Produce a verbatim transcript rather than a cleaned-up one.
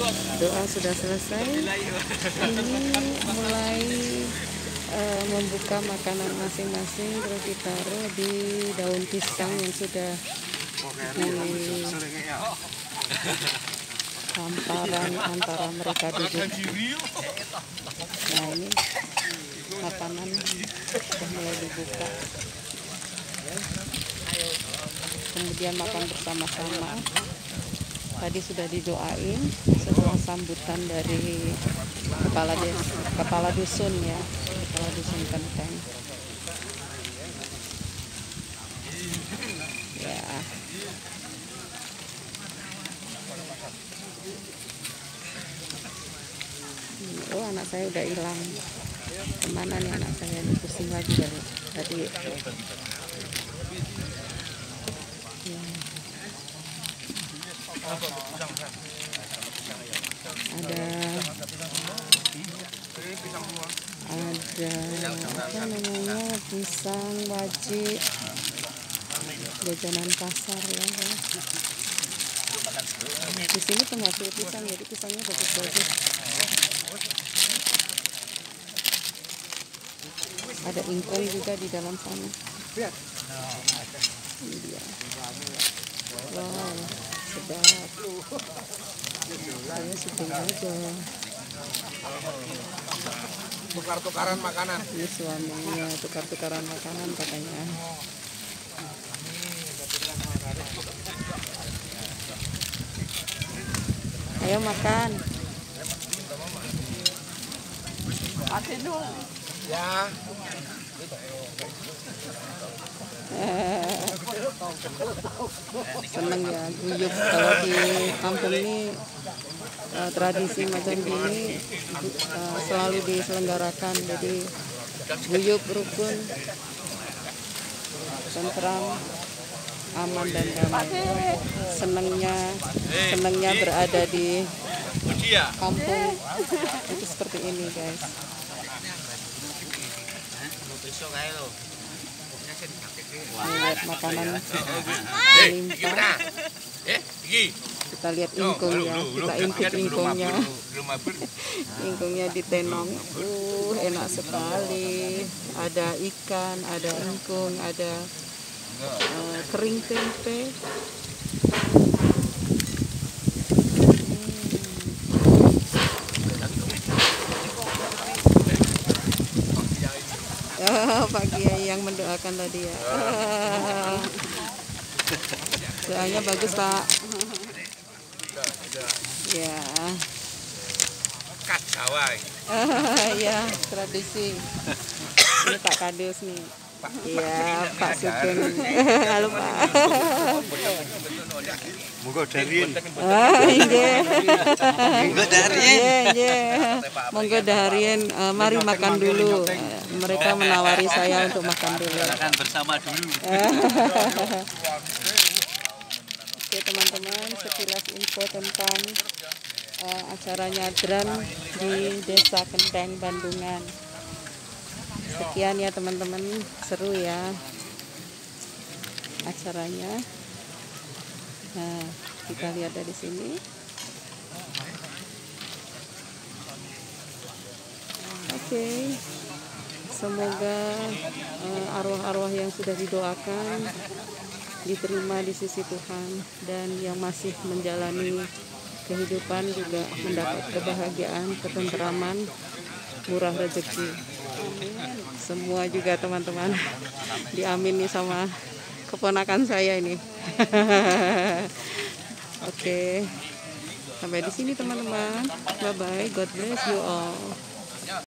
Doa sudah selesai. Ini mulai uh, membuka makanan masing-masing, terus ditaruh di daun pisang yang sudah di hamparan antara mereka duduk. Nah, ini makanan sudah mulai dibuka. Kemudian makan bersama-sama. Tadi sudah didoain setelah sambutan dari kepala des, kepala dusun ya, kepala dusun Kenteng. Ya. Oh, anak saya udah hilang. Kemana nih anak saya? Ini pusing lagi dari tadi. Ya. Ada ada apa namanya, pisang wajib, jajanan pasar ya. Di sini termasuk pisang, jadi pisangnya bagus-bagus. Ada ingkung juga di dalam sana. Ini dia. Wow, sedap. Saya sedang aja. Tukar-tukaran makanan. Ini suaminya tukar-tukaran makanan katanya. Ayo makan. Makan dong. Ya. Seneng ya guyup. Kalau di kampung ini uh, tradisi macam gini uh, selalu diselenggarakan, jadi guyup, rukun, tentram, aman dan damai. Senengnya senengnya berada di kampung itu seperti ini guys. Lihat makanan melimpah. Kita lihat ingkungnya, kita intip ingkungnya. Ingkungnya ditenong. Uh, enak sekali. Ada ikan, ada ingkung, ada uh, kering tempe. Oh, Pak Kiai yang mendoakan tadi ya. Doanya bagus Pak. Ya. Kat Jawa. Ya, tradisi. Ini Pak Kades nih. Iya, Pak Sugeng. Halo Pak. Monggo darien. Ah, nggih. Monggo darien. Nggih, nggih. Monggo darien, uh, mari makan dulu. Uh, mereka menawari saya untuk makan dulu. Makan bersama dulu. Oke teman-teman, sekilas info tentang uh, acara nyadran di Desa Kenteng, Bandungan. Sekian ya teman-teman, seru ya acaranya. Nah, kita lihat dari sini. Oke, okay. Semoga uh, arwah-arwah yang sudah didoakan diterima di sisi Tuhan, dan yang masih menjalani kehidupan juga mendapat kebahagiaan, ketentraman, murah rezeki. Semua juga teman-teman diamini sama keponakan saya ini. Oke, sampai di sini teman-teman. Bye bye. God bless you all.